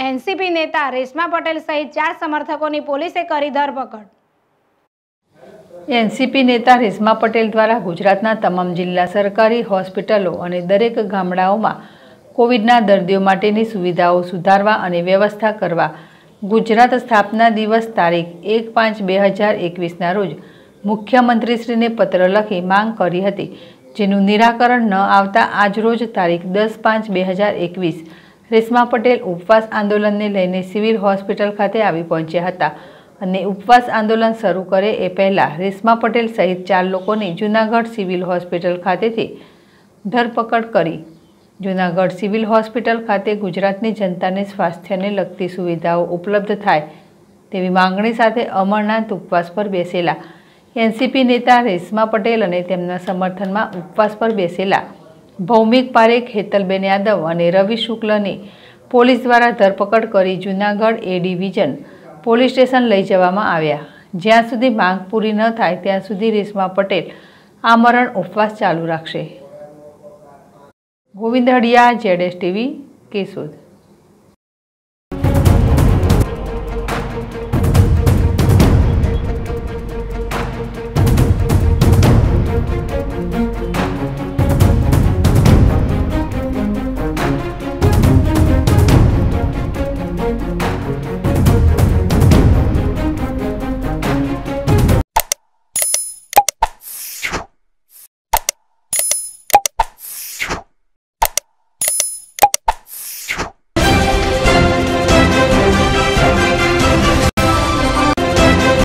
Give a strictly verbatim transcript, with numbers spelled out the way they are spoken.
NCP નેતા રેશમા પટેલ સહિત ચાર સમર્થકોની પોલીસે કરી ધરપકડ। એનસીપી નેતા રેશમા પટેલ દ્વારા ગુજરાતના તમામ જિલ્લા સરકારી હોસ્પિટલો અને દરેક ગામડાઓમાં કોવિડના દર્દીઓ માટેની સુવિધાઓ સુધારવા અને વ્યવસ્થા કરવા ગુજરાત સ્થાપના દિવસ તારીખ એક પાંચ બે હજાર એકવીસના રોજ મુખ્યમંત્રીશ્રીને પત્ર લખી માંગ કરી હતી, જેનું નિરાકરણ ન આવતા આજરોજ તારીખ દસ પાંચ બે હજાર એકવીસ રેશમા પટેલ ઉપવાસ આંદોલનને લઈને સિવિલ હોસ્પિટલ ખાતે આવી પહોંચ્યા હતા અને ઉપવાસ આંદોલન શરૂ કરે એ પહેલાં રેશમા પટેલ સહિત ચાર લોકોની જૂનાગઢ સિવિલ હોસ્પિટલ ખાતેથી ધરપકડ કરી। જૂનાગઢ સિવિલ હોસ્પિટલ ખાતે ગુજરાતની જનતાને સ્વાસ્થ્યને લગતી સુવિધાઓ ઉપલબ્ધ થાય તેવી માંગણી સાથે અમરનાથ ઉપવાસ પર બેસેલા એનસીપી નેતા રેશમા પટેલ અને તેમના સમર્થનમાં ઉપવાસ પર બેસેલા ભૌમિક પારેખ, હેતલબેન યાદવ અને રવિ શુક્લની પોલીસ દ્વારા ધરપકડ કરી Junagadh A division police station લઈ જવામાં આવ્યા। જ્યાં સુધી માંગ પૂરી ન થાય ત્યાં સુધી રેશમા પટેલ આમરણ ઉપવાસ ચાલુ રાખશે। Govind Hadiya, Z S TV, Keshod.